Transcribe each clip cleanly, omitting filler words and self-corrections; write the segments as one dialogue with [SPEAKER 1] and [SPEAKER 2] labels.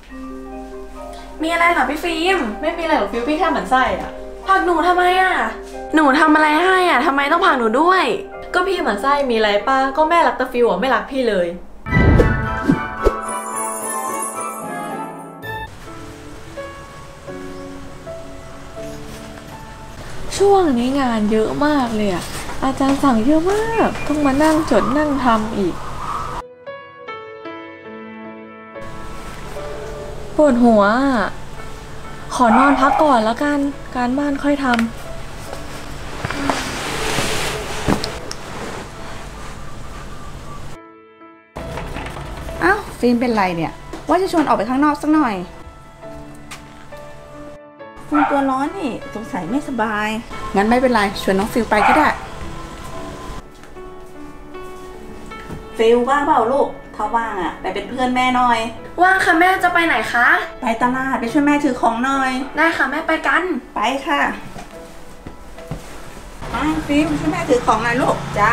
[SPEAKER 1] มีอะไรเหรอพี่ฟิล์ม
[SPEAKER 2] ไม่มีอะไรหรอกฟิวพี่แค่หมั่นไส้อะ
[SPEAKER 1] ผลักหนูทำไมอ่ะหนูทำอะไรให้อ่ะทำไมต้องผลักหนูด้วย
[SPEAKER 2] ก็พี่หมั่นไส้มีอะไรป้าก็แม่รักแต่ฟิวอะไม่รักพี่เลยช่วงนี้งานเยอะมากเลยอะอาจารย์สั่งเยอะมากต้องมานั่งจดนั่งทำอีกปวดหัวขอนอนพักก่อนแล้วกันการบ้านค่อยทำ
[SPEAKER 3] อ้าวฟิล์มเป็นไรเนี่ยว่าจะชวนออกไปข้างนอกสักหน่อยฟิล์มตัวร้อนนี่สงสัยไม่สบายงั้นไม่เป็นไรชวนน้องฟิลไปก็ได้ฟิลว่างเปล่าลูกถ้าว่างอ่ะไปเป็นเพื่อนแม่หน่อย
[SPEAKER 1] ว่างค่ะแม่จะไปไหนคะ
[SPEAKER 3] ไปตลาดไปช่วยแม่ถือของหน่อย
[SPEAKER 1] ได้ค่ะแม่ไปกัน
[SPEAKER 3] ไปค่ะฟิล์มช่วยแม่ถือของหน่อยลูกจ้า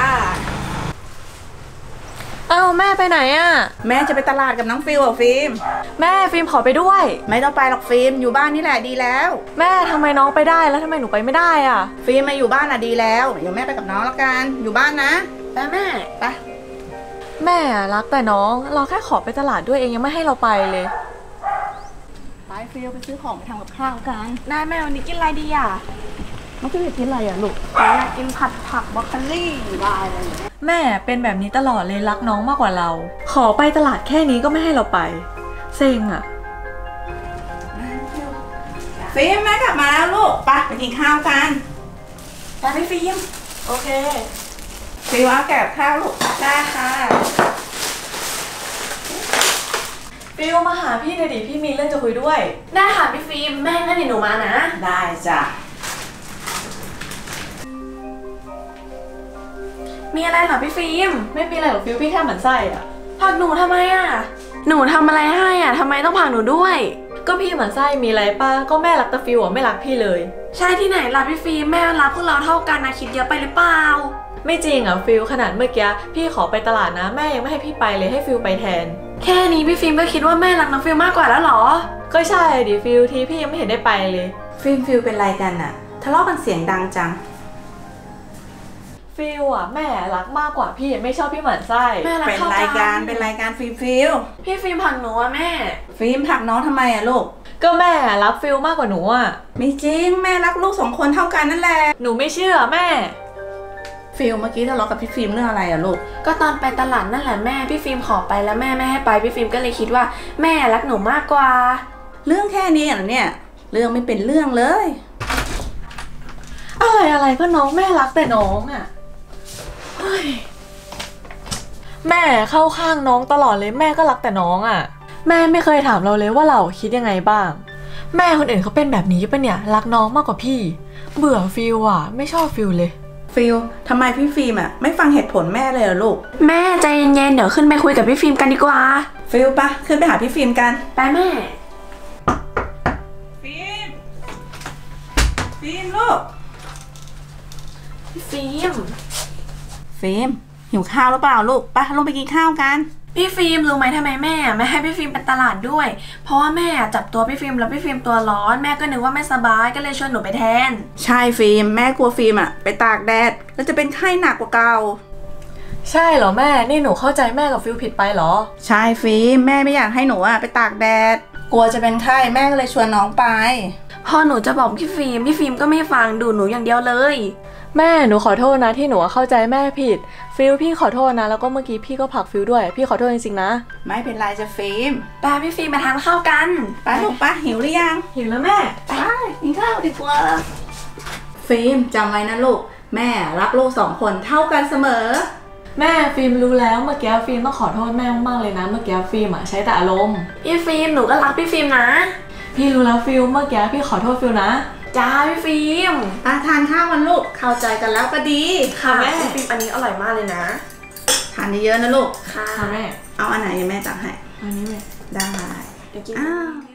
[SPEAKER 2] เอ้าแม่ไปไหนอะ
[SPEAKER 3] แม่จะไปตลาดกับน้องฟิลอ่ะฟิล์ม
[SPEAKER 2] แม่ฟิล์มขอไปด้วย
[SPEAKER 3] ไม่ต้องไปหรอกฟิล์มอยู่บ้านนี่แหละดีแล้ว
[SPEAKER 2] แม่ทำไมน้องไปได้แล้วทำไมหนูไปไม่ได้อะ
[SPEAKER 3] ฟิล์มมาอยู่บ้านอ่ะดีแล้วเดี๋ยวแม่ไปกับน้องแล้วกันอยู่บ้านนะ
[SPEAKER 1] ไปแม่
[SPEAKER 3] ไป
[SPEAKER 2] แม่รักแต่น้องเราแค่ขอไปตลาดด้วยเองยังไม่ให้เราไปเลย
[SPEAKER 3] ไปฟิลไปซื้อของไปทำกับข้าวกัน
[SPEAKER 1] ได้แม่วันนี้กินอะไรดีอ่ะ
[SPEAKER 3] น้องฟิลอยากกินอะไรอ่ะลูก
[SPEAKER 1] อยากกินผัดผักบรอกโคลี่ได้เลย
[SPEAKER 2] แม่เป็นแบบนี้ตลอดเลยรักน้องมากกว่าเราขอไปตลาดแค่นี้ก็ไม่ให้เราไปเซ็งอ่ะ
[SPEAKER 3] ฟิล์มแม่กลับมาแล้วลูกไปกินข้าวกัน
[SPEAKER 1] ไปพี่ฟิล์ม
[SPEAKER 2] โอเค
[SPEAKER 3] ฟิลเอาแกะข้าวลูก
[SPEAKER 1] ได้ค่ะ
[SPEAKER 2] ฟิลมาหาพี่หน่อยดิพี่มีเรื่องจะคุยด้วย
[SPEAKER 1] ได้ค่ะพี่ฟิล์มแม่งั้นเดี๋ยวหนูมานะ
[SPEAKER 3] ได้จ้ะ
[SPEAKER 1] มีอะไรเหรอพี่ฟิล์ม
[SPEAKER 2] ไม่มีอะไรหรอกฟิลพี่แค่หมั่นไส้อะ
[SPEAKER 1] ผลักหนูทำไมอ่ะหนูทำอะไรให้อ่ะทำไมต้องผลักหนูด้วย
[SPEAKER 2] ก็พี่หมั่นไส้มีอะไรป้าก็แม่รักแต่ฟิลอะไม่รักพี่เลย
[SPEAKER 1] ใช่ที่ไหนล่ะพี่ฟิล์มแม่รักพวกเราเท่ากันนะคิดเยอะไปหรือเปล่า
[SPEAKER 2] ไม่จริงอ่ะฟิลขนาดเมื่อกี้พี่ขอไปตลาดนะแม่ยังไม่ให้พี่ไปเลยให้ฟิลไปแทน
[SPEAKER 1] แค่นี้พี่ฟิล์มก็คิดว่าแม่รักน้องฟิลมากกว่าแล้วหรอ
[SPEAKER 2] ก็ใช่ดิฟิลทีพี่ยังไม่เห็นได้ไปเลย
[SPEAKER 3] ฟิลเป็นไรกันอะทะเลาะกันเสียงดังจัง
[SPEAKER 2] ฟิลอ่ะแม่รักมากกว่าพี่ไม่ชอบพี่หมั่นไส้
[SPEAKER 3] เป็นรายการฟิล
[SPEAKER 1] พี่ฟิล์มผลักหนูอะแม่
[SPEAKER 3] ฟิล์มผลักน้องทำไมอะลูก
[SPEAKER 2] ก็แม่รักฟิลมากกว่าหนูอ่ะ
[SPEAKER 3] ไม่จริงแม่รักลูก2 คนเท่ากันนั่นแหละ
[SPEAKER 2] หนูไม่เชื่อแม่
[SPEAKER 3] ฟิลเมื่อกี้ทะเลาะกับพี่ฟิล์มเรื่องอะไรอะลูก
[SPEAKER 1] ก็ตอนไปตลาดนั่นแหละแม่พี่ฟิล์มขอไปแล้วแม่ไม่ให้ไปพี่ฟิล์มก็เลยคิดว่าแม่รักหนูมากกว่า
[SPEAKER 3] เรื่องแค่นี้เหรอเนี่ยเรื่องไม่เป็นเรื่องเลย
[SPEAKER 2] อะไรก็น้องแม่รักแต่น้องอ่ะแม่เข้าข้างน้องตลอดเลยแม่ก็รักแต่น้องอ่ะแม่ไม่เคยถามเราเลยว่าเราคิดยังไงบ้างแม่คนอื่นเขาเป็นแบบนี้ปะเนี่ยรักน้องมากกว่าพี่เบื่อฟิลอ่ะไม่ชอบฟิลเลย
[SPEAKER 3] ฟิลทำไมพี่ฟิล์มอ่ะไม่ฟังเหตุผลแม่เลยเหรอลูก
[SPEAKER 1] แม่ใจเย็นๆเดี๋ยวขึ้นไปคุยกับพี่ฟิล์มกันดีกว่า
[SPEAKER 3] ฟิลปะขึ้นไปหาพี่ฟิล์มกัน
[SPEAKER 1] ไปแม่
[SPEAKER 3] ฟิล์มลูก
[SPEAKER 1] พี่ฟิล์ม
[SPEAKER 3] หิวข้าวหรือเปล่าลูกไปลงไปกินข้าวกัน
[SPEAKER 1] พี่ฟิล์มรู้ไหมทำไมแม่ไม่ให้พี่ฟิล์มไปตลาดด้วยเพราะว่าแม่จับตัวพี่ฟิล์มแล้วพี่ฟิล์มตัวร้อนแม่ก็นึกว่าไม่สบายก็เลยชวนหนูไปแทน
[SPEAKER 3] ใช่ฟิล์มแม่กลัวฟิล์มอ่ะไปตากแดดแล้วจะเป็นไข้หนักกว่าเก่า
[SPEAKER 2] ใช่เหรอแม่นี่หนูเข้าใจแม่กับฟิลผิดไปเหรอ
[SPEAKER 3] ใช่ฟิล์มแม่ไม่อยากให้หนูอ่ะไปตากแดดกลัวจะเป็นไข้แม่ก็เลยชวนน้องไป
[SPEAKER 1] พอหนูจะบอกพี่ฟิล์มก็ไม่ฟังดูหนูอย่างเดียวเลย
[SPEAKER 2] แม่หนูขอโทษนะที่หนูเข้าใจแม่ผิดฟิลพี่ขอโทษนะแล้วก็เมื่อกี้พี่ก็ผลักฟิลด้วยพี่ขอโทษจริงๆนะ
[SPEAKER 3] ไม่เป็นไรจะฟิล์ม
[SPEAKER 1] ไปพี่ฟิล์มมาทานข้าวกัน
[SPEAKER 3] ไปลูกปะหิวหรือยัง
[SPEAKER 2] หิวแล้วแม่
[SPEAKER 3] ไปกินข้าวดีกว่าฟิล์มจำไว้นะลูกแม่รักลูก2 คนเท่ากันเสมอ
[SPEAKER 2] แม่ฟิล์มรู้แล้วเมื่อกี้ฟิล์มต้องขอโทษแม่มากๆเลยนะเมื่อกี้ฟิล์มใช้แต่อารมณ์
[SPEAKER 1] พี่ฟิล์มหนูก็รักพี่ฟิล์มนะ
[SPEAKER 2] พี่รู้แล้วฟิล์มเมื่อกี้พี่ขอโทษฟิล์มนะ
[SPEAKER 1] จ้าพี่ฟิล์ม
[SPEAKER 3] ทานข้าวกันลูกเข้าใจกันแล้วก็ดี
[SPEAKER 1] ค่ะแม่พี่ฟิล์มอันนี้อร่อยมากเลยนะ
[SPEAKER 3] ทานเยอะๆนะลูก
[SPEAKER 1] ค่ะ
[SPEAKER 2] แม่
[SPEAKER 3] เอาอันไหนแม่จัดให้
[SPEAKER 2] อันนี้แม่
[SPEAKER 3] ได้
[SPEAKER 1] เดี๋ยวกิน